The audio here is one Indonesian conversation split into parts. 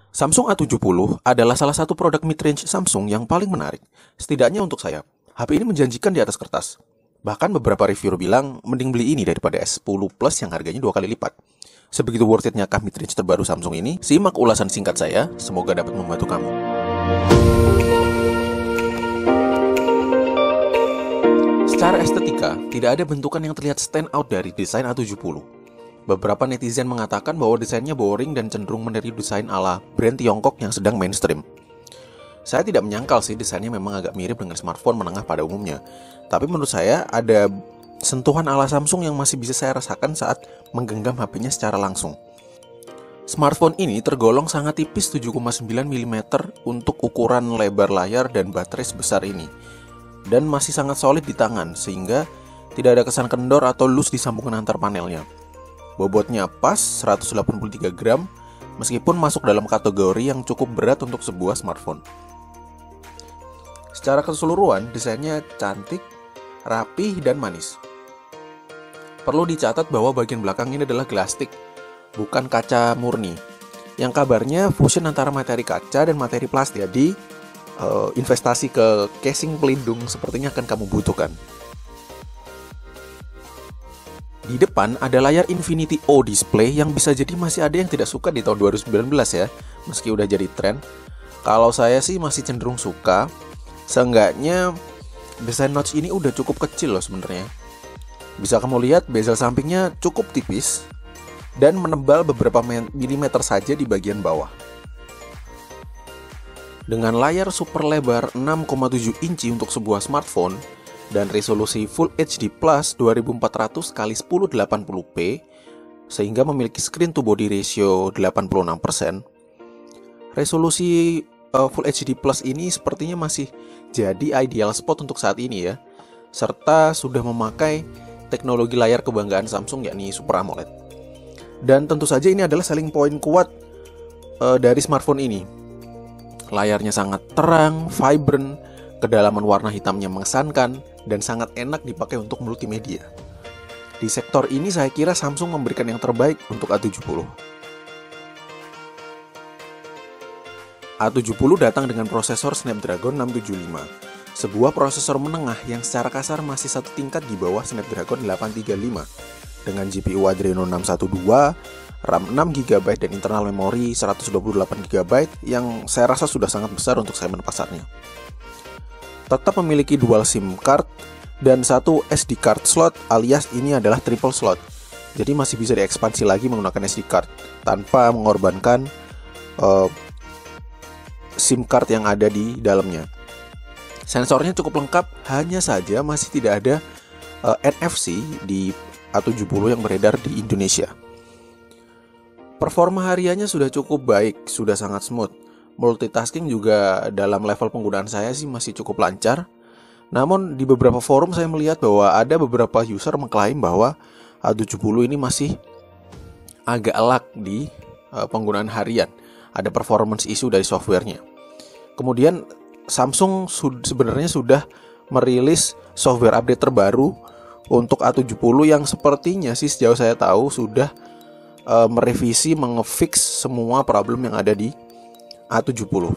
Samsung A70 adalah salah satu produk mid-range Samsung yang paling menarik, setidaknya untuk saya. HP ini menjanjikan di atas kertas. Bahkan beberapa reviewer bilang, mending beli ini daripada S10 Plus yang harganya 2 kali lipat. Sebegitu worth it-nya kah mid-range terbaru Samsung ini? Simak ulasan singkat saya, semoga dapat membantu kamu. Secara estetika, tidak ada bentukan yang terlihat stand out dari desain A70. Beberapa netizen mengatakan bahwa desainnya boring dan cenderung meniru desain ala brand Tiongkok yang sedang mainstream. Saya tidak menyangkal sih desainnya memang agak mirip dengan smartphone menengah pada umumnya. Tapi menurut saya ada sentuhan ala Samsung yang masih bisa saya rasakan saat menggenggam HP-nya secara langsung. Smartphone ini tergolong sangat tipis 7,9 mm untuk ukuran lebar layar dan baterai sebesar ini. Dan masih sangat solid di tangan sehingga tidak ada kesan kendor atau loose di sambungan antar panelnya. Bobotnya pas 183 gram, meskipun masuk dalam kategori yang cukup berat untuk sebuah smartphone. Secara keseluruhan, desainnya cantik, rapih, dan manis. Perlu dicatat bahwa bagian belakang ini adalah glastik, bukan kaca murni. Yang kabarnya fusion antara materi kaca dan materi plastik. Jadi, investasi ke casing pelindung sepertinya akan kamu butuhkan. Di depan ada layar Infinity O display yang bisa jadi masih ada yang tidak suka di tahun 2019 ya, meski udah jadi tren. Kalau saya sih masih cenderung suka. Seenggaknya desain notch ini udah cukup kecil loh sebenarnya. Bisa kamu lihat bezel sampingnya cukup tipis dan menebal beberapa milimeter saja di bagian bawah. Dengan layar super lebar 6,7 inci untuk sebuah smartphone dan resolusi Full HD Plus 2400 x 1080p sehingga memiliki screen to body ratio 86%. Resolusi Full HD Plus ini sepertinya masih jadi ideal spot untuk saat ini ya, serta sudah memakai teknologi layar kebanggaan Samsung yakni Super AMOLED. Dan tentu saja ini adalah selling point kuat dari smartphone ini. Layarnya sangat terang, vibrant, kedalaman warna hitamnya mengesankan, dan sangat enak dipakai untuk multimedia. Di sektor ini saya kira Samsung memberikan yang terbaik untuk A70. A70 datang dengan prosesor Snapdragon 675, sebuah prosesor menengah yang secara kasar masih satu tingkat di bawah Snapdragon 835, dengan GPU Adreno 612, RAM 6GB dan internal memori 128GB yang saya rasa sudah sangat besar untuk segmen pasarnya. Tetap memiliki dual SIM card dan satu SD card slot alias ini adalah triple slot. Jadi masih bisa diekspansi lagi menggunakan SD card tanpa mengorbankan SIM card yang ada di dalamnya. Sensornya cukup lengkap, hanya saja masih tidak ada NFC di A70 yang beredar di Indonesia. Performa hariannya sudah cukup baik, sudah sangat smooth. Multitasking juga dalam level penggunaan saya sih masih cukup lancar. Namun di beberapa forum saya melihat bahwa ada beberapa user mengklaim bahwa A70 ini masih agak lag di penggunaan harian. Ada performance issue dari softwarenya. Kemudian Samsung sebenarnya sudah merilis software update terbaru untuk A70 yang sepertinya sih sejauh saya tahu sudah merevisi, mengefix semua problem yang ada di A70.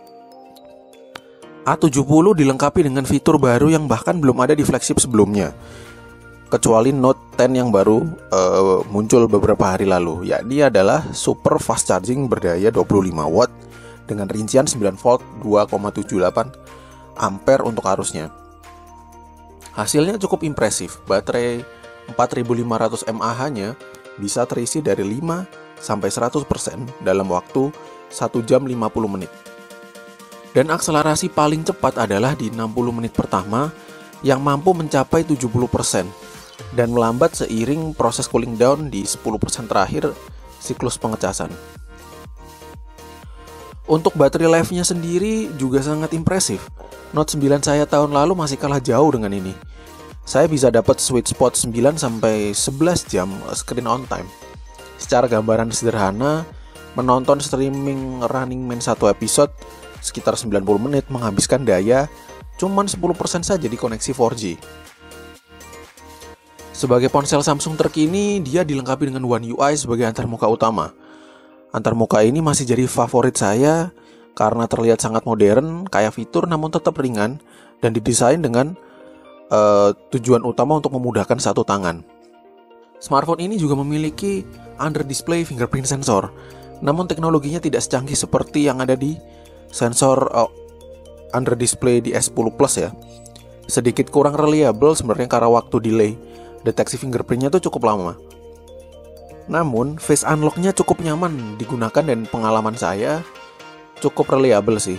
A70 dilengkapi dengan fitur baru yang bahkan belum ada di flagship sebelumnya, kecuali Note 10 yang baru muncul beberapa hari lalu, yakni adalah super fast charging berdaya 25 watt dengan rincian 9 volt 2,78 ampere untuk arusnya. Hasilnya cukup impresif, baterai 4500 mAh-nya bisa terisi dari 5 sampai 100% dalam waktu 1 jam 50 menit. Dan akselerasi paling cepat adalah di 60 menit pertama yang mampu mencapai 70% dan melambat seiring proses cooling down di 10% terakhir siklus pengecasan. Untuk baterai life-nya sendiri juga sangat impresif. Note 9 saya tahun lalu masih kalah jauh dengan ini. Saya bisa dapat sweet spot 9 sampai 11 jam screen on time. Secara gambaran sederhana, menonton streaming Running Man 1 episode sekitar 90 menit menghabiskan daya cuman 10% saja di koneksi 4G. Sebagai ponsel Samsung terkini, dia dilengkapi dengan One UI sebagai antarmuka utama. Antarmuka ini masih jadi favorit saya karena terlihat sangat modern, kaya fitur namun tetap ringan, dan didesain dengan tujuan utama untuk memudahkan satu tangan. Smartphone ini juga memiliki under-display fingerprint sensor, namun teknologinya tidak secanggih seperti yang ada di sensor under-display di S10 Plus ya. Sedikit kurang reliable sebenarnya karena waktu delay deteksi fingerprintnya tuh cukup lama. Namun face unlock-nya cukup nyaman digunakan dan pengalaman saya cukup reliable sih.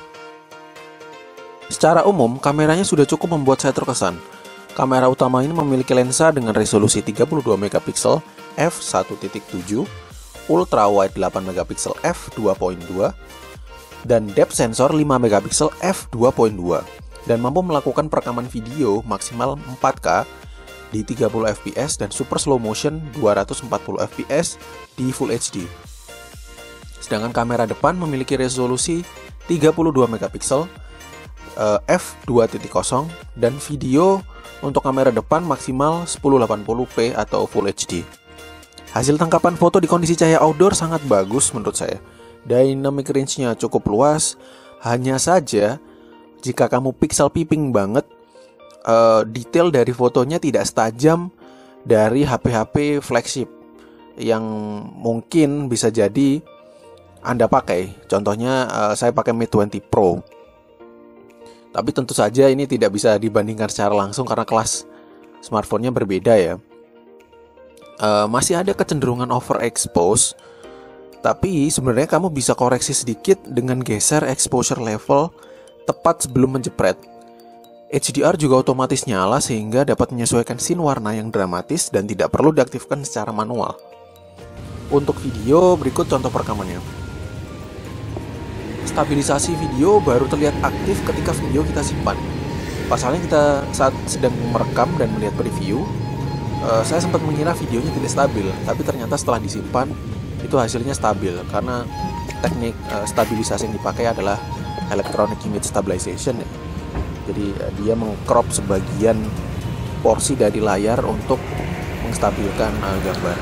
Secara umum, kameranya sudah cukup membuat saya terkesan. Kamera utama ini memiliki lensa dengan resolusi 32 megapiksel f1.7, ultra wide 8 megapiksel f2.2, dan depth sensor 5 megapiksel f2.2, dan mampu melakukan perekaman video maksimal 4K di 30 fps dan super slow motion 240 fps di Full HD. Sedangkan kamera depan memiliki resolusi 32 megapiksel f2.0 dan video untuk kamera depan maksimal 1080p atau Full HD. Hasil tangkapan foto di kondisi cahaya outdoor sangat bagus menurut saya. Dynamic range-nya cukup luas. Hanya saja jika kamu pixel peeping banget, detail dari fotonya tidak setajam dari HP-HP flagship yang mungkin bisa jadi Anda pakai. Contohnya saya pakai Mate 20 Pro. Tapi tentu saja ini tidak bisa dibandingkan secara langsung karena kelas smartphone-nya berbeda ya. Masih ada kecenderungan overexpose, tapi sebenarnya kamu bisa koreksi sedikit dengan geser exposure level tepat sebelum menjepret. HDR juga otomatis nyala sehingga dapat menyesuaikan scene warna yang dramatis dan tidak perlu diaktifkan secara manual. Untuk video, berikut contoh perekamannya. Stabilisasi video baru terlihat aktif ketika video kita simpan. Pasalnya kita saat sedang merekam dan melihat preview, saya sempat mengira videonya tidak stabil, tapi ternyata setelah disimpan itu hasilnya stabil karena teknik stabilisasi yang dipakai adalah electronic image stabilization ya. Jadi dia mengcrop sebagian porsi dari layar untuk menstabilkan gambar.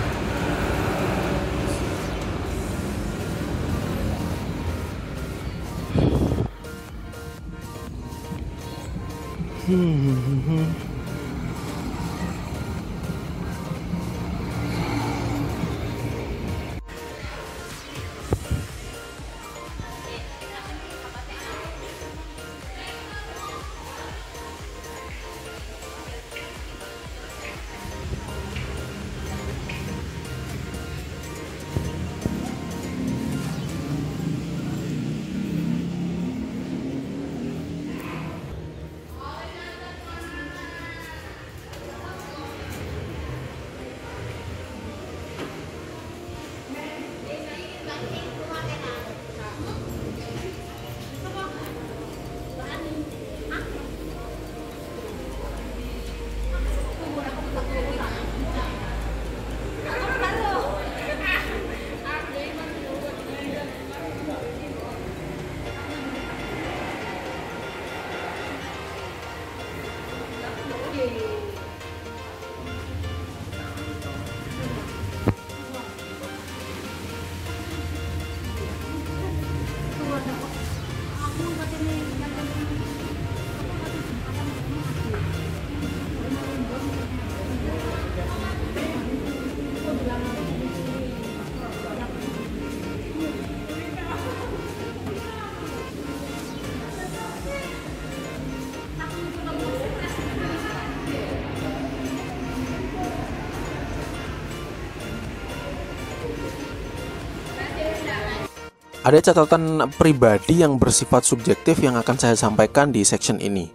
Ada catatan pribadi yang bersifat subjektif yang akan saya sampaikan di section ini.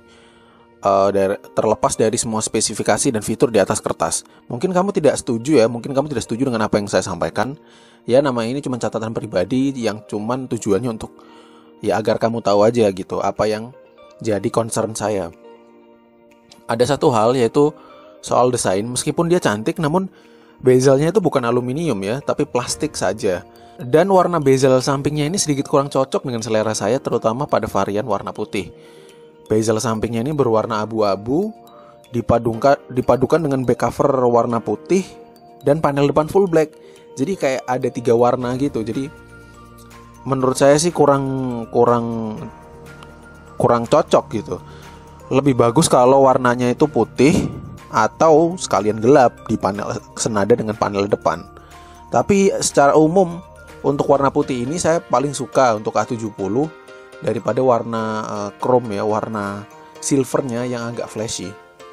Terlepas dari semua spesifikasi dan fitur di atas kertas. Mungkin kamu tidak setuju ya, mungkin kamu tidak setuju dengan apa yang saya sampaikan. Ya, nama ini cuma catatan pribadi yang cuman tujuannya untuk ya agar kamu tahu aja gitu apa yang jadi concern saya. Ada satu hal yaitu soal desain. Meskipun dia cantik, namun bezelnya itu bukan aluminium ya, tapi plastik saja. Dan warna bezel sampingnya ini sedikit kurang cocok dengan selera saya, terutama pada varian warna putih. Bezel sampingnya ini berwarna abu-abu, dipadukan dengan back cover warna putih, dan panel depan full black. Jadi kayak ada 3 warna gitu. Jadi menurut saya sih kurang cocok gitu. Lebih bagus kalau warnanya itu putih atau sekalian gelap di panel senada dengan panel depan. Tapi secara umum untuk warna putih ini saya paling suka untuk A70 daripada warna chrome ya, warna silvernya yang agak flashy.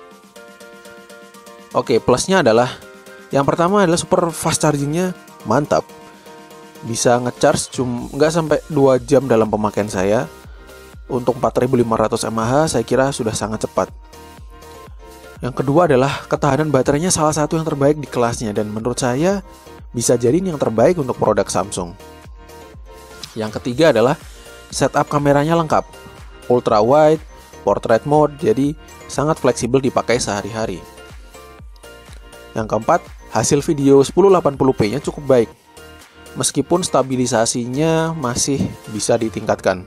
Oke, plusnya adalah yang pertama adalah super fast chargingnya mantap. Bisa ngecharge nggak sampai 2 jam dalam pemakaian saya. Untuk 4500 mAh saya kira sudah sangat cepat. Yang kedua adalah ketahanan baterainya salah satu yang terbaik di kelasnya, dan menurut saya bisa jadi ini yang terbaik untuk produk Samsung. Yang ketiga adalah setup kameranya lengkap, ultra wide, portrait mode, jadi sangat fleksibel dipakai sehari-hari. Yang keempat, hasil video 1080p-nya cukup baik, meskipun stabilisasinya masih bisa ditingkatkan.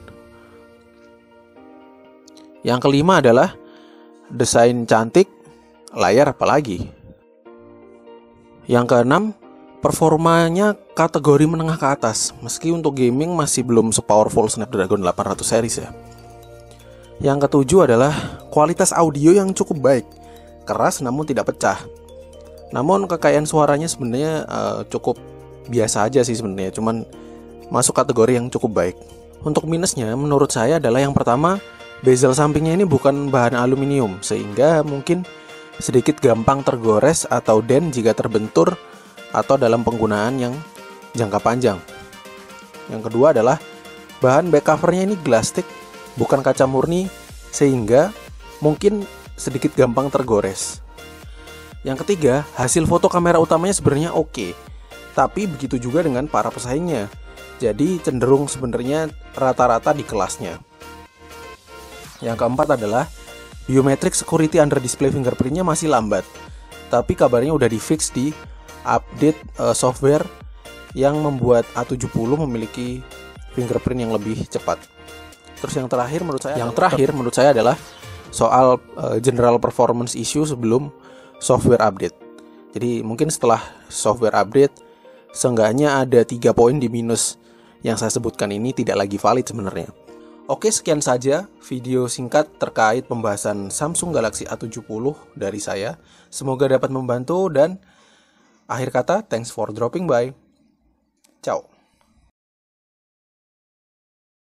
Yang kelima adalah desain cantik, layar apalagi. Yang keenam, performanya kategori menengah ke atas, meski untuk gaming masih belum sepowerful Snapdragon 800 series ya. Yang ketujuh adalah kualitas audio yang cukup baik, keras namun tidak pecah. Namun kekayaan suaranya sebenarnya cukup biasa aja sih sebenarnya, cuman masuk kategori yang cukup baik. Untuk minusnya menurut saya adalah yang pertama, bezel sampingnya ini bukan bahan aluminium, sehingga mungkin sedikit gampang tergores atau dent jika terbentur atau dalam penggunaan yang jangka panjang. Yang kedua adalah bahan back covernya ini plastik, bukan kaca murni, sehingga mungkin sedikit gampang tergores. Yang ketiga, hasil foto kamera utamanya sebenarnya oke, tapi begitu juga dengan para pesaingnya. Jadi cenderung sebenarnya rata-rata di kelasnya. Yang keempat adalah biometric security under display fingerprintnya masih lambat, tapi kabarnya udah di-fix di update software yang membuat A70 memiliki fingerprint yang lebih cepat. Terus yang terakhir menurut saya adalah soal general performance issue sebelum software update. Jadi mungkin setelah software update, seenggaknya ada 3 poin di minus yang saya sebutkan ini tidak lagi valid sebenarnya. Oke, sekian saja video singkat terkait pembahasan Samsung Galaxy A70 dari saya. Semoga dapat membantu, dan akhir kata, thanks for dropping by. Ciao.